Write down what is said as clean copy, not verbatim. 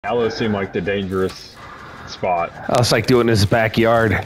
Aloes seem like the dangerous spot. I was like doing his backyard.